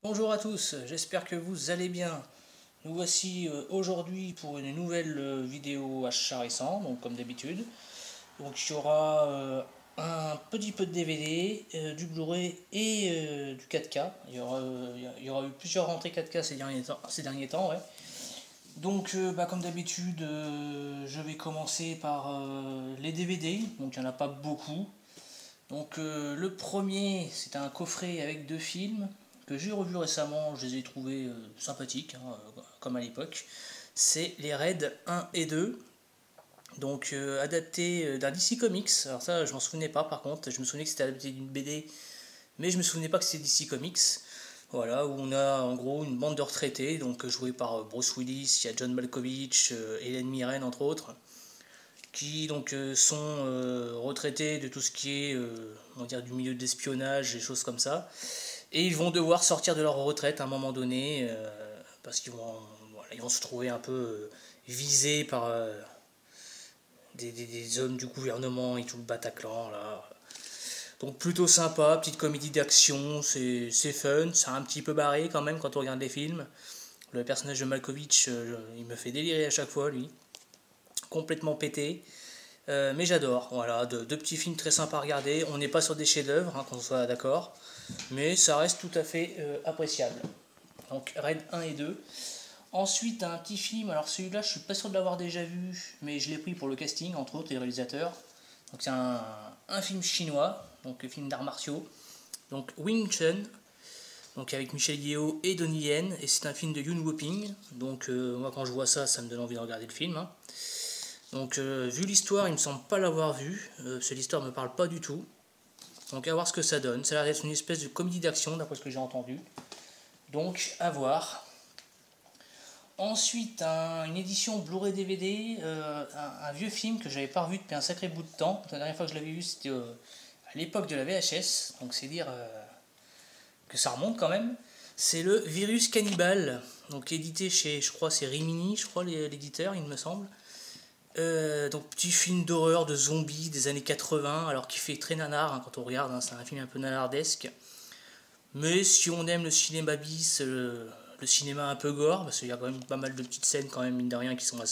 Bonjour à tous, j'espère que vous allez bien. Nous voici aujourd'hui pour une nouvelle vidéo achat récent, donc comme d'habitude. Donc il y aura un petit peu de DVD, du Blu-ray et du 4K. Il y aura eu plusieurs rentrées 4K ces derniers temps, ouais. Donc comme d'habitude, je vais commencer par les DVD, donc il n'y en a pas beaucoup. Donc le premier, c'est un coffret avec deux films que j'ai revu récemment, je les ai trouvés sympathiques, hein, comme à l'époque. C'est les Raids 1 et 2, donc adapté d'un DC Comics. Alors ça, je m'en souvenais pas par contre, je me souvenais que c'était adapté d'une BD, mais je me souvenais pas que c'était DC Comics. Voilà, où on a en gros une bande de retraités, donc jouée par Bruce Willis, il y a John Malkovich, Helen Mirren entre autres, qui donc sont retraités de tout ce qui est on va dire du milieu d'espionnage et choses comme ça, et ils vont devoir sortir de leur retraite à un moment donné parce qu'ils vont, voilà, ils vont se trouver un peu visés par des hommes du gouvernement et tout le Bataclan là. Donc plutôt sympa, petite comédie d'action, c'est fun, c'est un petit peu barré quand même quand on regarde les films. Le personnage de Malkovich, il me fait délirer à chaque fois lui, complètement pété. Mais j'adore, voilà, deux petits films très sympas à regarder. On n'est pas sur des chefs-d'œuvre, hein, qu'on soit d'accord, mais ça reste tout à fait appréciable. Donc Raid 1 et 2. Ensuite, un petit film, alors celui-là, je suis pas sûr de l'avoir déjà vu, mais je l'ai pris pour le casting, entre autres, et le réalisateur. Donc c'est un film chinois, donc film d'arts martiaux. Donc Wing Chun, donc avec Michel Yeo et Donnie Yen, et c'est un film de Yuen Woo-ping. Donc moi, quand je vois ça, ça me donne envie de regarder le film, hein. Donc vu l'histoire, il me semble pas l'avoir vu, l'histoire me parle pas du tout. Donc à voir ce que ça donne. Ça a l'air d'être une espèce de comédie d'action d'après ce que j'ai entendu. Donc à voir. Ensuite, une édition Blu-ray DVD, un vieux film que j'avais pas revu depuis un sacré bout de temps. La dernière fois que je l'avais vu, c'était à l'époque de la VHS, donc c'est dire que ça remonte quand même. C'est le Virus Cannibal, donc édité chez, je crois, c'est Rimini, je crois, l'éditeur, il me semble. Donc petit film d'horreur de zombies des années 80, alors qui fait très nanar hein, quand on regarde, hein, c'est un film un peu nanardesque. Mais si on aime le cinéma bis, le cinéma un peu gore, parce qu'il y a quand même pas mal de petites scènes quand même mine de rien qui sont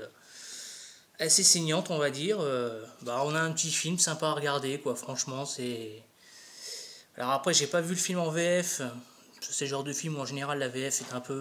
assez saignantes on va dire, on a un petit film sympa à regarder quoi, franchement c'est... Alors après j'ai pas vu le film en VF, c'est le genre de film où en général la VF est un peu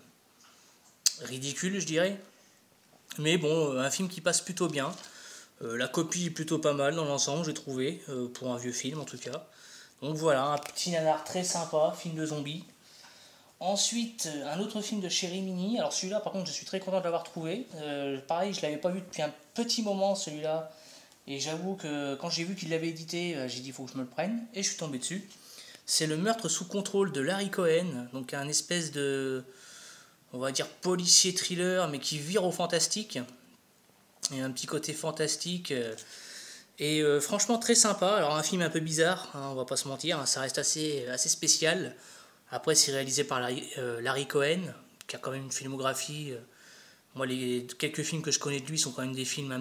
ridicule je dirais. Mais bon, un film qui passe plutôt bien. La copie est plutôt pas mal dans l'ensemble, j'ai trouvé, pour un vieux film en tout cas. Donc voilà, un petit nanar très sympa, film de zombies. Ensuite, un autre film de Chéri Mini. Alors celui-là, par contre, je suis très content de l'avoir trouvé. Pareil, je l'avais pas vu depuis un petit moment celui-là. Et j'avoue que quand j'ai vu qu'il l'avait édité, j'ai dit il faut que je me le prenne. Et je suis tombé dessus. C'est Le Meurtre sous contrôle de Larry Cohen. Donc un espèce de, on va dire, policier thriller, mais qui vire au fantastique. Il y a un petit côté fantastique. Et franchement très sympa. Alors un film un peu bizarre, hein, on va pas se mentir, hein, ça reste assez spécial. Après c'est réalisé par Larry Cohen, qui a quand même une filmographie. Moi les quelques films que je connais de lui sont quand même des films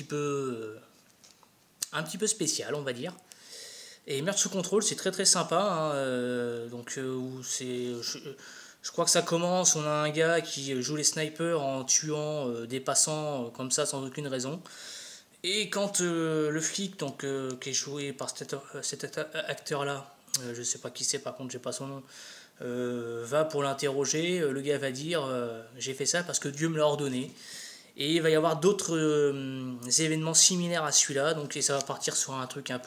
un petit peu spécial on va dire. Et Meurtre sous contrôle c'est très très sympa, hein, où je crois que ça commence, on a un gars qui joue les snipers en tuant des passants comme ça sans aucune raison. Et quand le flic, donc, qui est joué par cet acteur-là, je sais pas qui c'est, par contre, j'ai pas son nom, va pour l'interroger, le gars va dire j'ai fait ça parce que Dieu me l'a ordonné. Et il va y avoir d'autres événements similaires à celui-là, donc et ça va partir sur un truc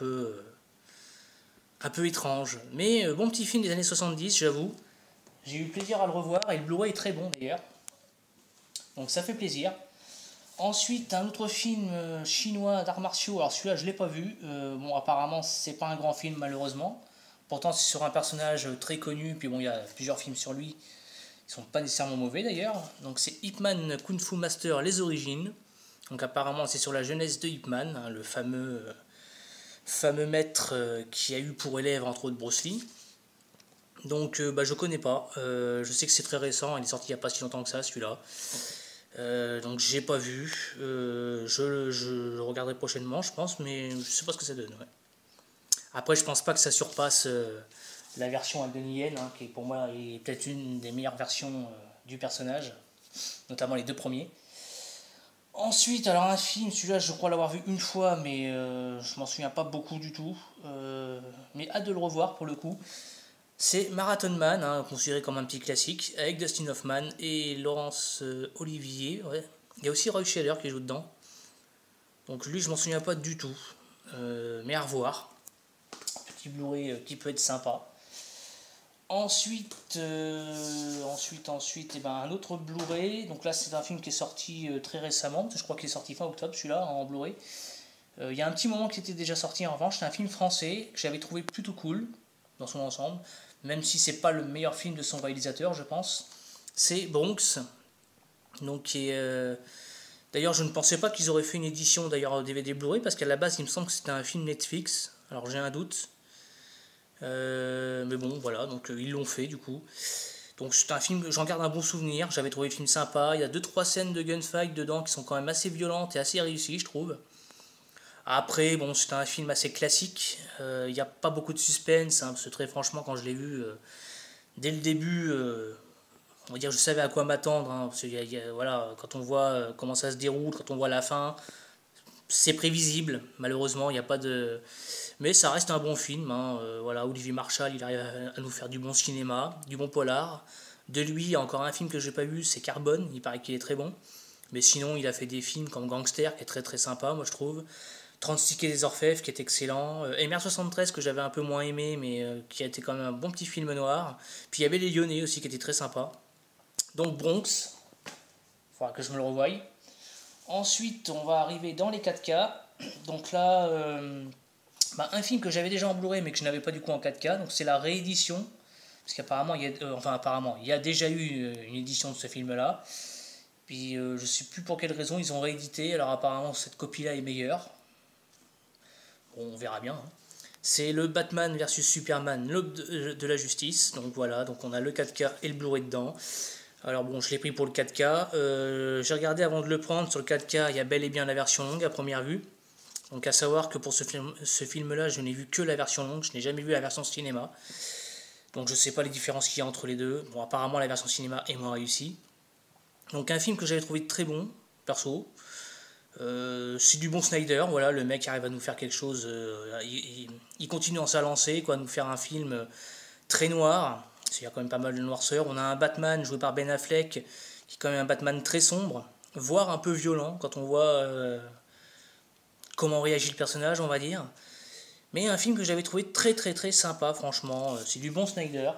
un peu étrange. Mais bon petit film des années 70, j'avoue. J'ai eu plaisir à le revoir et le Blu-ray est très bon d'ailleurs. Donc ça fait plaisir. Ensuite, un autre film chinois d'arts martiaux. Alors celui-là, je l'ai pas vu. Bon, apparemment, c'est pas un grand film malheureusement. Pourtant, c'est sur un personnage très connu. Puis bon, il y a plusieurs films sur lui. Ils sont pas nécessairement mauvais d'ailleurs. Donc c'est Ip Man Kung Fu Master Les Origines. Donc apparemment, c'est sur la jeunesse de Ip Man, hein, le fameux maître qui a eu pour élève entre autres Bruce Lee. Donc je connais pas. Je sais que c'est très récent. Il est sorti il y a pas si longtemps que ça, celui-là. Donc j'ai pas vu. Je le regarderai prochainement, je pense, mais je sais pas ce que ça donne. Ouais. Après, je pense pas que ça surpasse la version avec Donnie Yen, hein, qui pour moi est peut-être une des meilleures versions du personnage, notamment les deux premiers. Ensuite, alors un film, celui-là je crois l'avoir vu une fois, mais je m'en souviens pas beaucoup du tout. Mais hâte de le revoir pour le coup. C'est Marathon Man, hein, considéré comme un petit classique, avec Dustin Hoffman et Laurence Olivier. Ouais. Il y a aussi Roy Scheider qui joue dedans. Donc lui, je m'en souviens pas du tout. Mais à revoir. Petit Blu-ray qui peut être sympa. Ensuite, et ben, un autre Blu-ray. Donc là, c'est un film qui est sorti très récemment. Je crois qu'il est sorti fin octobre, celui-là, en Blu-ray. Il y a un petit moment qui était déjà sorti en revanche. C'est un film français que j'avais trouvé plutôt cool dans son ensemble. Même si c'est pas le meilleur film de son réalisateur, je pense. C'est Bronx. Donc, d'ailleurs, je ne pensais pas qu'ils auraient fait une édition d'ailleurs DVD Blu-ray parce qu'à la base, il me semble que c'était un film Netflix. Alors, j'ai un doute. Mais bon, voilà, donc ils l'ont fait du coup. Donc c'est un film que j'en garde un bon souvenir. J'avais trouvé le film sympa. Il y a 2-3 scènes de gunfight dedans qui sont quand même assez violentes et assez réussies, je trouve. Après, bon, c'est un film assez classique. Il n'y a pas beaucoup de suspense, hein, parce que très franchement, quand je l'ai vu dès le début, on va dire, je savais à quoi m'attendre. Hein, parce que voilà, quand on voit comment ça se déroule, quand on voit la fin, c'est prévisible. Malheureusement, il n'y a pas de. Mais ça reste un bon film. Hein. Voilà, Olivier Marchal, il arrive à nous faire du bon cinéma, du bon polar. De lui, il y a encore un film que j'ai pas vu, c'est Carbone. Il paraît qu'il est très bon. Mais sinon, il a fait des films comme Gangster, qui est très très sympa, moi je trouve. 30 tickets des Orfèvres, qui est excellent. MR73, que j'avais un peu moins aimé, mais qui a été quand même un bon petit film noir. Puis il y avait Les Lyonnais aussi, qui était très sympa. Donc Bronx, il faudra que je me le revoie. Ensuite, on va arriver dans les 4K. Donc là, un film que j'avais déjà en Blu-ray mais que je n'avais pas du coup en 4K, donc c'est la réédition. Parce qu'apparemment, il y a déjà eu une édition de ce film-là. Puis je sais plus pour quelle raison ils ont réédité. Alors apparemment, cette copie-là est meilleure. Bon, on verra bien. Hein. C'est le Batman versus Superman, l'aube de la justice. Donc voilà, donc on a le 4K et le Blu-ray dedans. Alors bon, je l'ai pris pour le 4K. J'ai regardé avant de le prendre. Sur le 4K, il y a bel et bien la version longue à première vue. Donc à savoir que pour ce film-là, je n'ai vu que la version longue. Je n'ai jamais vu la version cinéma. Donc je ne sais pas les différences qu'il y a entre les deux. Bon, apparemment la version cinéma est moins réussie. Donc un film que j'avais trouvé très bon, perso. C'est du bon Snyder, voilà, le mec arrive à nous faire quelque chose. Il continue en sa lancée, quoi, à nous faire un film très noir. Il y a quand même pas mal de noirceur. On a un Batman joué par Ben Affleck, qui est quand même un Batman très sombre, voire un peu violent quand on voit comment réagit le personnage, on va dire. Mais un film que j'avais trouvé très très très sympa, franchement. C'est du bon Snyder.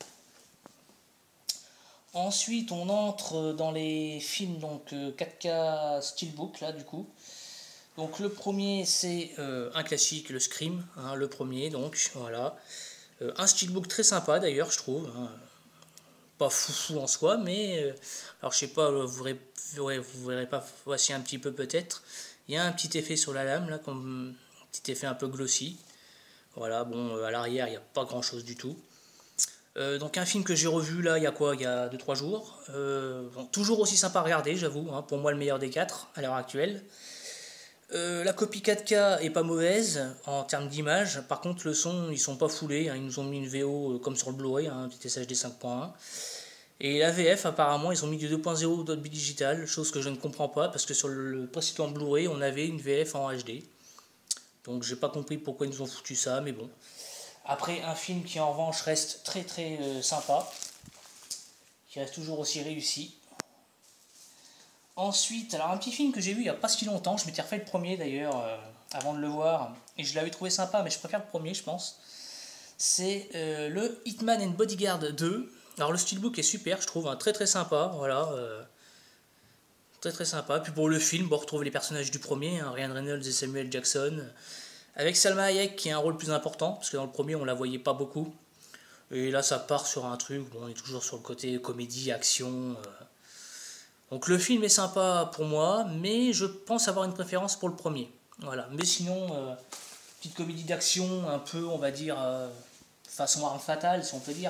Ensuite, on entre dans les films donc 4K Steelbook, là, du coup. Donc, le premier, c'est un classique, le Scream, hein, le premier, donc, voilà. Un Steelbook très sympa, d'ailleurs, je trouve. Hein. Pas foufou en soi, mais... alors, je sais pas, vous verrez pas, voici un petit peu peut-être. Il y a un petit effet sur la lame, là, comme un petit effet un peu glossy. Voilà, bon, à l'arrière, il n'y a pas grand-chose du tout. Donc un film que j'ai revu là, il y a 2-3 jours. Bon, toujours aussi sympa à regarder, j'avoue. Hein, pour moi, le meilleur des 4 à l'heure actuelle. La copie 4K est pas mauvaise en termes d'image. Par contre, le son, ils sont pas foulés. Hein, ils nous ont mis une VO comme sur le Blu-ray, un petit SHD 5.1. Et la VF, apparemment, ils ont mis du 2.0 Dolby Digital, chose que je ne comprends pas parce que sur le précédent Blu-ray, on avait une VF en HD. Donc j'ai pas compris pourquoi ils nous ont foutu ça, mais bon. Après, un film qui en revanche reste très très sympa, qui reste toujours aussi réussi. Ensuite, alors un petit film que j'ai vu il n'y a pas si longtemps, je m'étais refait le premier d'ailleurs avant de le voir, et je l'avais trouvé sympa, mais je préfère le premier, je pense. C'est le Hitman and Bodyguard 2. Alors le steelbook est super, je trouve, hein, très très sympa, voilà. Très très sympa. Puis pour le film, on retrouve les personnages du premier, hein, Ryan Reynolds et Samuel Jackson. Avec Salma Hayek qui a un rôle plus important, parce que dans le premier on la voyait pas beaucoup. Et là ça part sur un truc, bon, on est toujours sur le côté comédie, action. Donc le film est sympa pour moi, mais je pense avoir une préférence pour le premier. Voilà. Mais sinon, petite comédie d'action, un peu, on va dire, façon arme fatale, si on peut dire.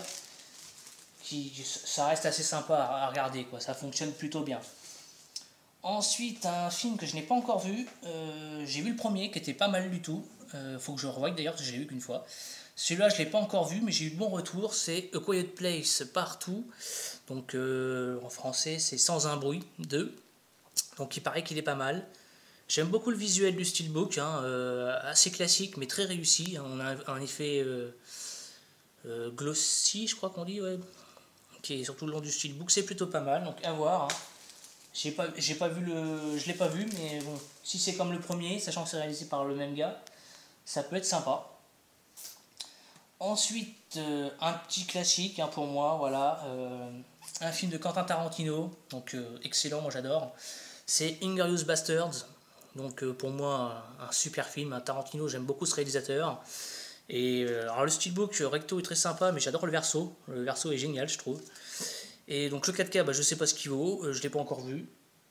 Ça reste assez sympa à regarder, quoi. Ça fonctionne plutôt bien. Ensuite, un film que je n'ai pas encore vu, j'ai vu le premier qui était pas mal du tout. Faut que je le revoie d'ailleurs, parce que je l'ai vu qu'une fois. Celui-là, je ne l'ai pas encore vu, mais j'ai eu de bons retours. C'est A Quiet Place Partout. Donc en français, c'est Sans un bruit 2. Donc il paraît qu'il est pas mal. J'aime beaucoup le visuel du steelbook, hein, assez classique mais très réussi. On a un effet glossy, je crois qu'on dit, ouais, qui est surtout le long du steelbook. C'est plutôt pas mal, donc à voir. Hein. Je l'ai pas vu, mais bon, si c'est comme le premier, sachant que c'est réalisé par le même gars, ça peut être sympa. Ensuite, un petit classique hein, pour moi, voilà, un film de Quentin Tarantino, donc excellent, moi j'adore. C'est Inglourious Basterds, donc pour moi un super film, un Tarantino, j'aime beaucoup ce réalisateur. Et alors le steelbook recto est très sympa, mais j'adore le verso est génial je trouve. Et donc le 4K, bah, je sais pas ce qu'il vaut, je l'ai pas encore vu.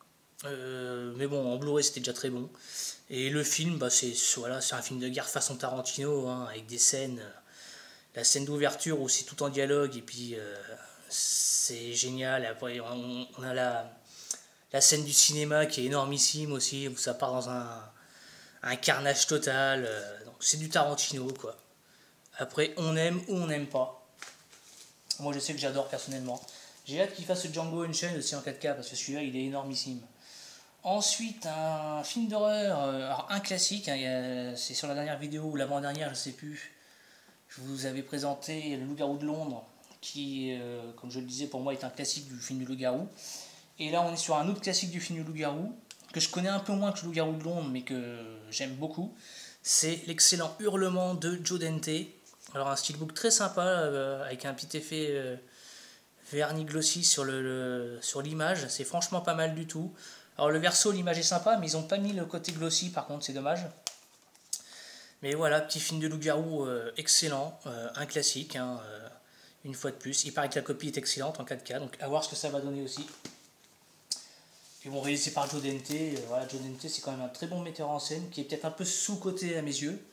Mais bon, en Blu-ray c'était déjà très bon. Et le film, bah, c'est un film de guerre façon Tarantino, hein, avec des scènes. La scène d'ouverture où c'est tout en dialogue, et puis c'est génial. Et après, on a la scène du cinéma qui est énormissime aussi, où ça part dans un carnage total. Donc c'est du Tarantino, quoi. Après, on aime ou on n'aime pas. Moi, je sais que j'adore personnellement. J'ai hâte qu'il fasse Django Unchained aussi en 4K, parce que celui-là, il est énormissime. Ensuite, un film d'horreur, alors un classique, hein, c'est sur la dernière vidéo ou l'avant-dernière, je sais plus. Je vous avais présenté Le Loup-garou de Londres, qui, comme je le disais, pour moi est un classique du film du Loup-garou. Et là, on est sur un autre classique du film du Loup-garou, que je connais un peu moins que Le Loup-garou de Londres, mais que j'aime beaucoup. C'est l'excellent Hurlement de Joe Dante. Alors, un steelbook très sympa, avec un petit effet vernis glossy sur l'image. C'est franchement pas mal du tout. Alors, le verso, l'image est sympa, mais ils n'ont pas mis le côté glossy, par contre, c'est dommage. Mais voilà, petit film de loup-garou excellent, un classique, hein, une fois de plus. Il paraît que la copie est excellente en 4K, donc à voir ce que ça va donner aussi. Puis bon, réalisé par Joe Dante, voilà, Joe Dante c'est quand même un très bon metteur en scène, qui est peut-être un peu sous-coté à mes yeux.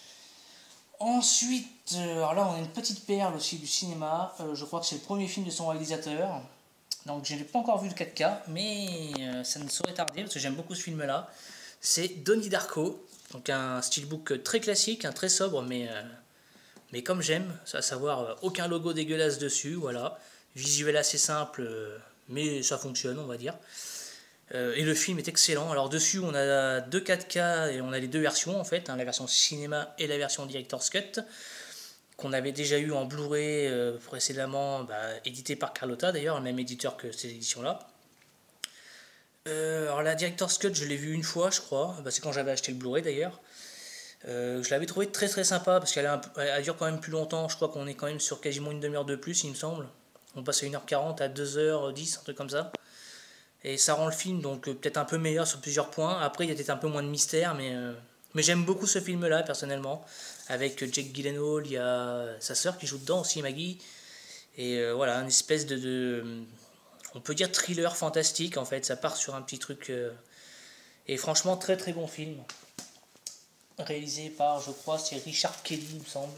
Ensuite, alors là on a une petite perle aussi du cinéma, je crois que c'est le premier film de son réalisateur. Donc je n'ai pas encore vu le 4K, mais ça ne saurait tarder, parce que j'aime beaucoup ce film-là. C'est Donnie Darko. Donc un steelbook très classique, très sobre, mais comme j'aime, à savoir aucun logo dégueulasse dessus, voilà. Visuel assez simple, mais ça fonctionne, on va dire. Et le film est excellent. Alors dessus, on a deux 4K et on a les deux versions en fait, hein, la version cinéma et la version Director's Cut, qu'on avait déjà eu en Blu-ray précédemment, édité par Carlotta d'ailleurs, le même éditeur que ces éditions-là. Alors la Director's Cut, je l'ai vue une fois, je crois. C'est quand j'avais acheté le Blu-ray d'ailleurs. Je l'avais trouvé très très sympa parce qu'elle dure quand même plus longtemps. Je crois qu'on est quand même sur quasiment une demi-heure de plus, il me semble. On passe à 1h40 à 2h10, un truc comme ça. Et ça rend le film donc peut-être un peu meilleur sur plusieurs points. Après, il y a peut-être un peu moins de mystère, mais j'aime beaucoup ce film-là personnellement. Avec Jake Gyllenhaal, il y a sa sœur qui joue dedans aussi, Maggie. Et voilà, une espèce on peut dire thriller fantastique en fait, ça part sur un petit truc et franchement très très bon film réalisé par, je crois, c'est Richard Kelly il me semble.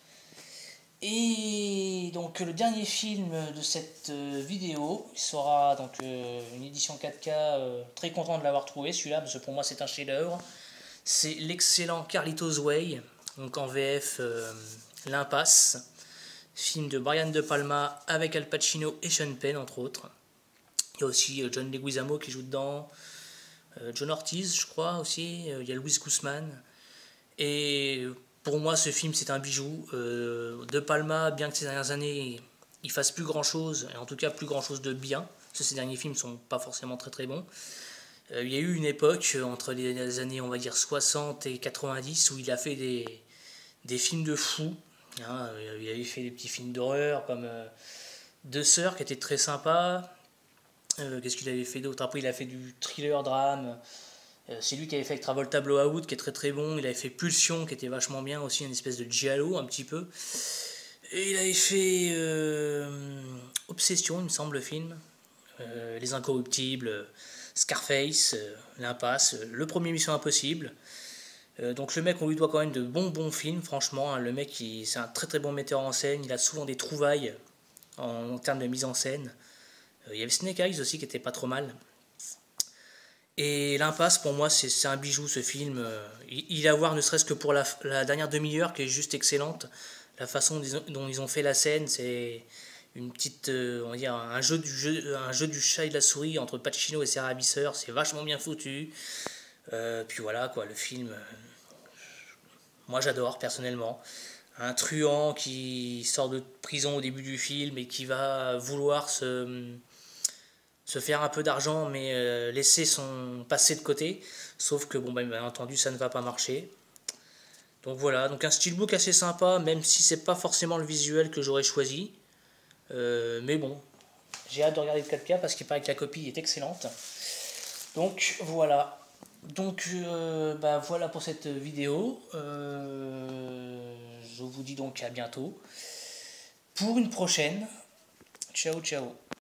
Et donc le dernier film de cette vidéo sera donc une édition 4K, très content de l'avoir trouvé celui-là parce que pour moi c'est un chef-d'œuvre. C'est l'excellent Carlitos Way, donc en VF L'Impasse, film de Brian De Palma avec Al Pacino et Sean Penn entre autres. Il y a aussi John Leguizamo qui joue dedans, John Ortiz je crois aussi, il y a Luis Guzman. Et pour moi ce film c'est un bijou. De Palma, bien que ces dernières années il fasse plus grand chose, et en tout cas plus grand chose de bien, parce que ces derniers films sont pas forcément très très bons. Il y a eu une époque entre les années on va dire 60 et 90 où il a fait des films de fous. Hein, il avait fait des petits films d'horreur comme Deux Sœurs qui était très sympa. Qu'est-ce qu'il avait fait d'autre? Après il a fait du thriller drame. C'est lui qui avait fait avec Travolta Blowout qui est très très bon. Il avait fait Pulsion qui était vachement bien aussi, une espèce de giallo un petit peu. Et il avait fait Obsession il me semble le film. Les Incorruptibles, Scarface, L'Impasse, le premier Mission Impossible. Donc le mec on lui doit quand même de bons films franchement. Hein. Le mec c'est un très très bon metteur en scène. Il a souvent des trouvailles en termes de mise en scène. Il y avait Snake Eyes aussi qui était pas trop mal. Et L'Impasse, pour moi, c'est un bijou ce film. Il à voir ne serait-ce que pour la dernière demi-heure qui est juste excellente. la façon dont ils ont fait la scène, c'est une petite, on va dire, un jeu du chat et de la souris entre Pacino et ses ravisseurs, c'est vachement bien foutu. Puis voilà quoi, le film, moi j'adore personnellement. Un truand qui sort de prison au début du film et qui va vouloir se faire un peu d'argent mais laisser son passé de côté. Sauf que bon, bien entendu ça ne va pas marcher. Donc voilà, donc un steelbook assez sympa, même si c'est pas forcément le visuel que j'aurais choisi. Mais bon, j'ai hâte de regarder le 4K parce qu'il paraît que la copie est excellente. Donc voilà. Donc voilà pour cette vidéo. Je vous dis donc à bientôt pour une prochaine. Ciao ciao.